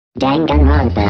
Danganronpa.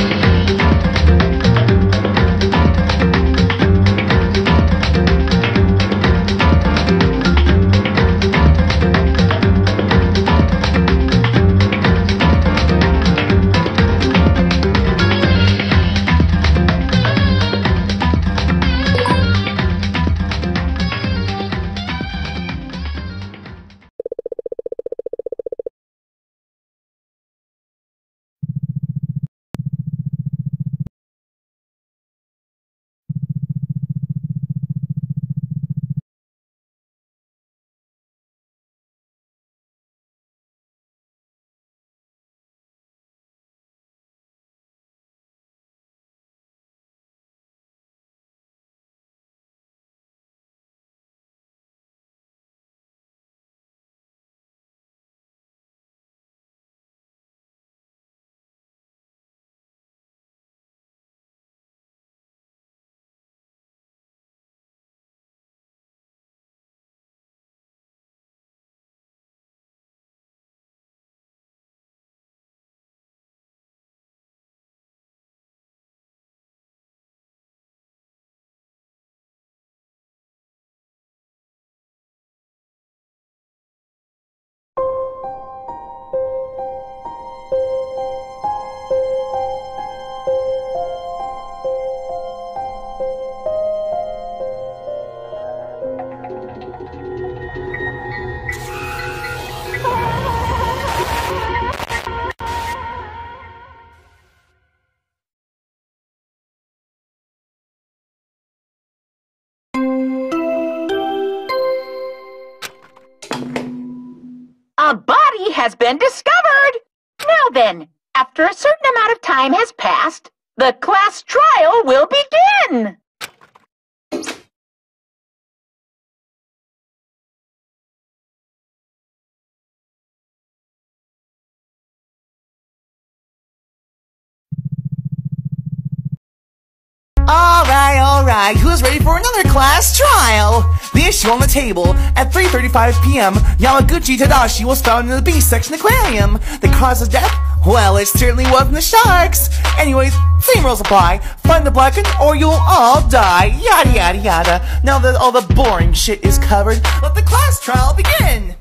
A body has been discovered! Now then, after a certain amount of time has passed, the class trial will begin! Alright, who's ready for another class trial? The issue on the table, at 3:35 p.m., Yamaguchi Tadashi was found in the B-section aquarium. The cause of death? Well, it certainly wasn't the sharks. Anyways, same rules apply. Find the blackened or you'll all die. Yada yada yada. Now that all the boring shit is covered, let the class trial begin!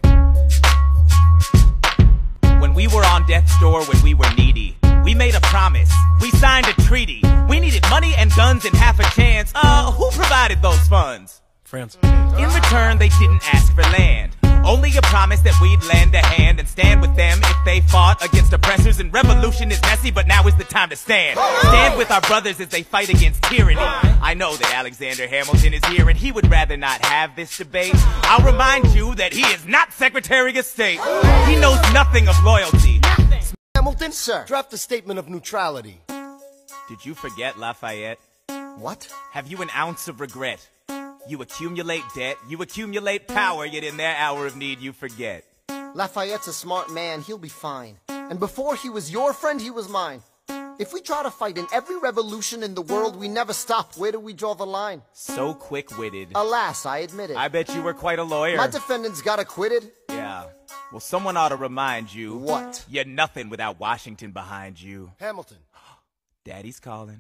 When we were on death's door when we were needy, we made a promise. We signed a treaty. We needed money and guns and half a chance. Who provided those funds? France. In return, they didn't ask for land. Only a promise that we'd lend a hand and stand with them if they fought against oppressors. And revolution is messy, but now is the time to stand. Stand with our brothers as they fight against tyranny. I know that Alexander Hamilton is here and he would rather not have this debate. I'll remind you that he is not Secretary of State. He knows nothing of loyalty. Hamilton, sir, draft a statement of neutrality. Did you forget, Lafayette? What? Have you an ounce of regret? You accumulate debt, you accumulate power, yet in their hour of need you forget. Lafayette's a smart man, he'll be fine. And before he was your friend, he was mine. If we try to fight in every revolution in the world, we never stop. Where do we draw the line? So quick-witted. Alas, I admit it. I bet you were quite a lawyer. My defendants got acquitted. Yeah. Well, someone ought to remind you. What? You're nothing without Washington behind you. Hamilton. Daddy's calling.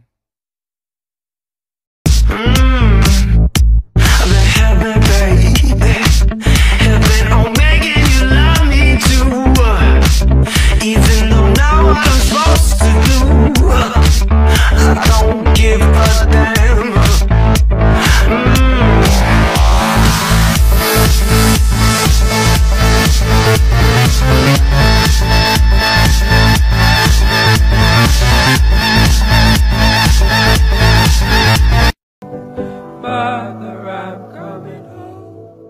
Help me, baby. Heaven, oh, begging you love me too. Even though now what I'm supposed to do, I don't give a damn. Mother, I'm coming home.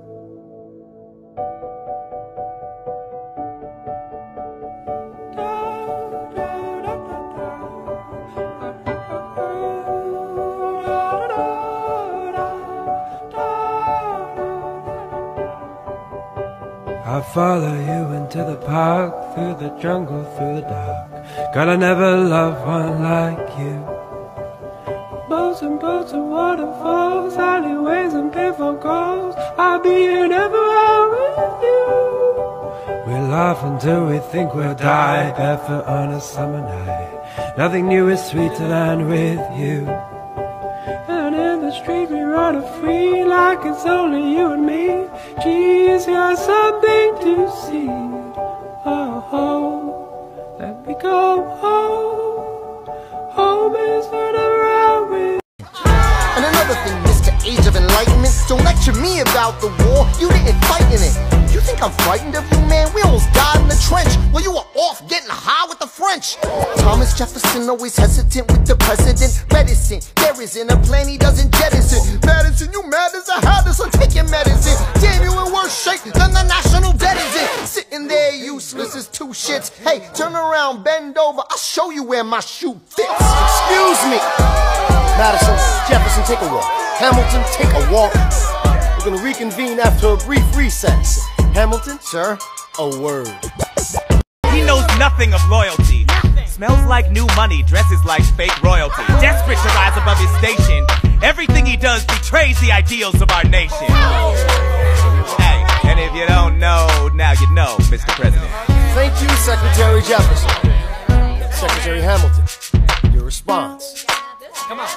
I follow you into the park, through the jungle, through the dark. God, I never loved one like you. Boats and boats and waterfalls, alleyways and payphone calls. I'll be here never out with you. We laugh until we think we'll die, barefoot on a summer night. Nothing new is sweeter than with you. And in the street we run free like it's only you and me. Geez, got something to see. Oh, let me go home. Home is whenever I'm with. And another thing, Mr. Age of Enlightenment, don't lecture me about the war, you didn't fight in it. You think I'm frightened of you, man? We almost died in the trench while you were off getting high with the French. Thomas Jefferson always hesitant with the president. Medicine, there isn't a plan he doesn't jettison. Madison, you mad as a hat, so take your medicine. Damn, you in worse shape than the national debt is in. Sitting there useless as two shits. Hey, turn around, bend over, I'll show you where my shoe fits. Excuse me. Madison, Jefferson, take a walk. Hamilton, take a walk. We're gonna reconvene after a brief recess. Hamilton, sir, a word. He knows nothing of loyalty. Smells like new money, dresses like fake royalty. Desperate to rise above his station, everything he does betrays the ideals of our nation. Hey, and if you don't know, now you know, Mr. President. Thank you, Secretary Jefferson. Secretary Hamilton, your response. Come on,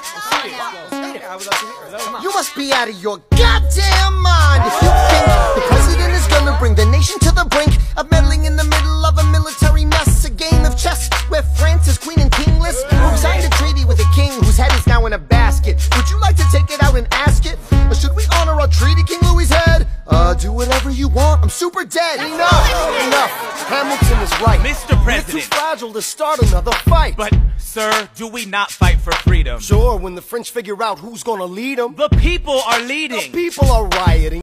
You must be out of your goddamn mind if you think the president is gonna bring the nation to the brink of meddling in the middle of a military mess, a game of chess where France is queen and kingless. Who signed a treaty with a king whose head is now in a basket? Would you like to take it out and ask it? Or should we honor our treaty, King Louis's head? Do whatever you want, I'm super dead. Enough. Hamilton is right. Mr. President. We're too fragile to start another fight. But, sir, do we not fight for freedom? Sure, when the French figure out who's gonna lead them. The people are leading. The people are rioting.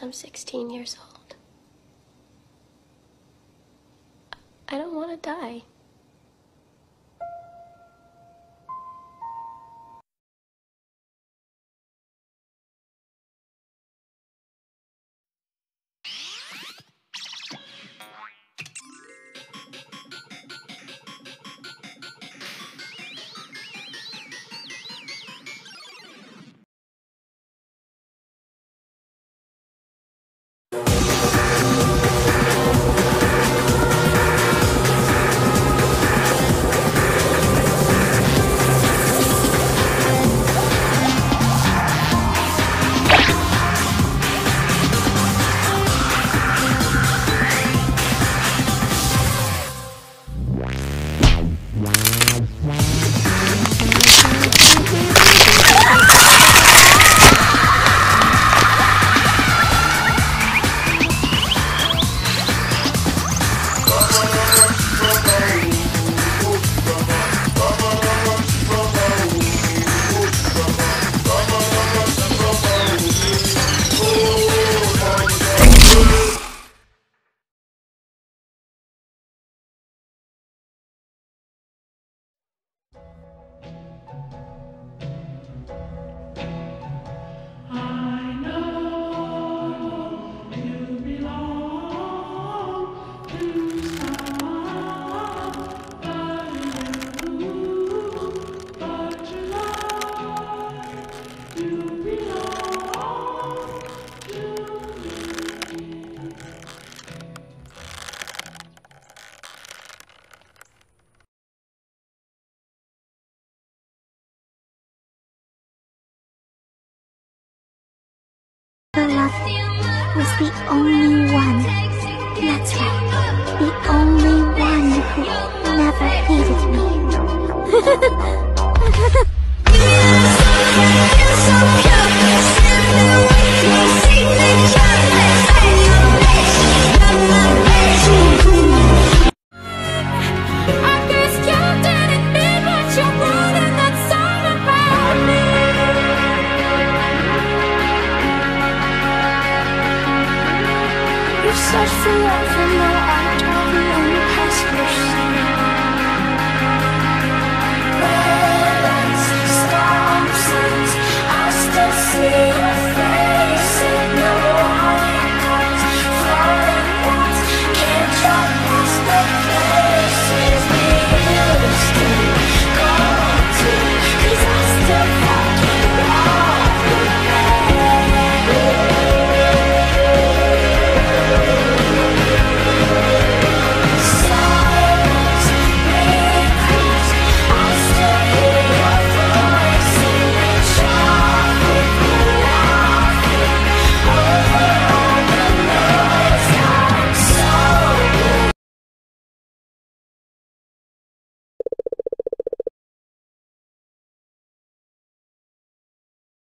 I'm 16 years old. I don't want to die. Love was the only one. That's right, the only one who never hated me.